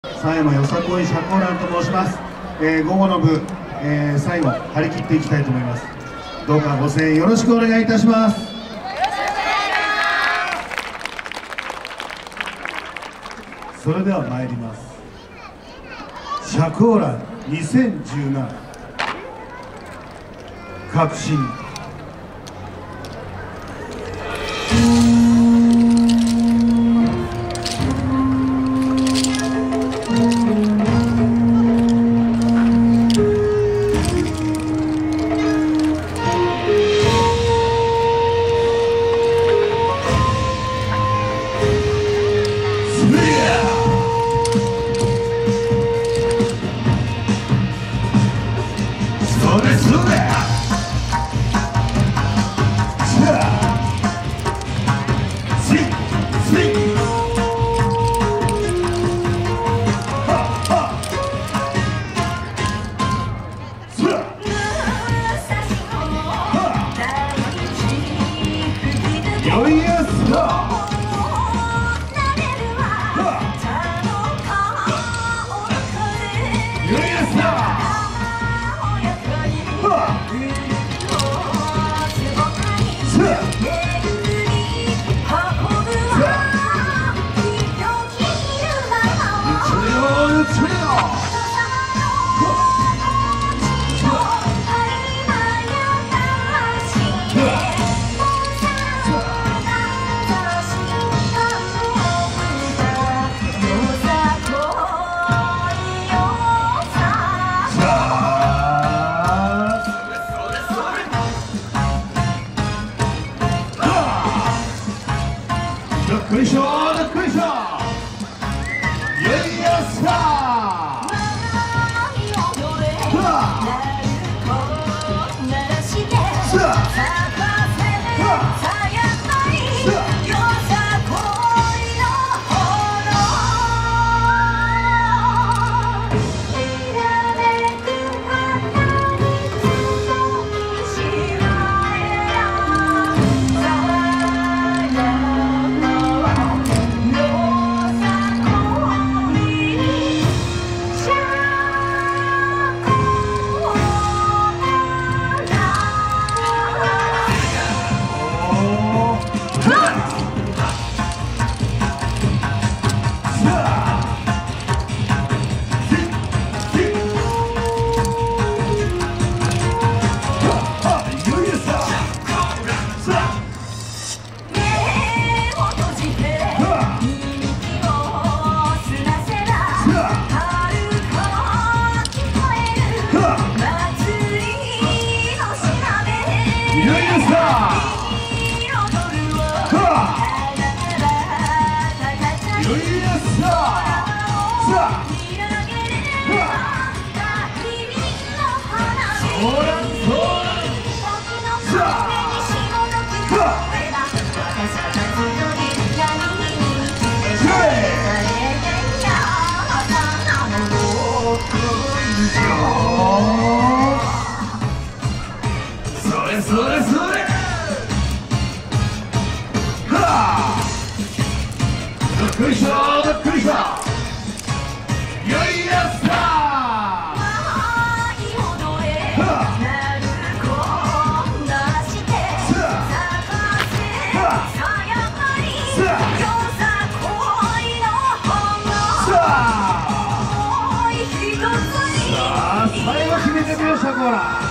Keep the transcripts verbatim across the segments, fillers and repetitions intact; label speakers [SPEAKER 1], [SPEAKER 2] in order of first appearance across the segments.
[SPEAKER 1] 狭山よさこい社交欄と申します。えー、午後の部、えー、最後張り切っていきたいと思います。どうかご声援よろしくお願いいたします。それでは参ります。社交欄にせんじゅうなな革新。どっこいしょどっこいしょ、よいやっさそれそれはあ、どっこいしょどっこいしょ、よいやっさ最後決めてみましたこら。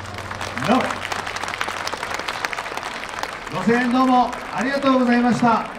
[SPEAKER 1] ご声援どうもありがとうございました。